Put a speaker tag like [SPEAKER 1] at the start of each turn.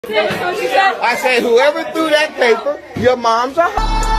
[SPEAKER 1] I said, whoever threw that paper, your mom's a hoe.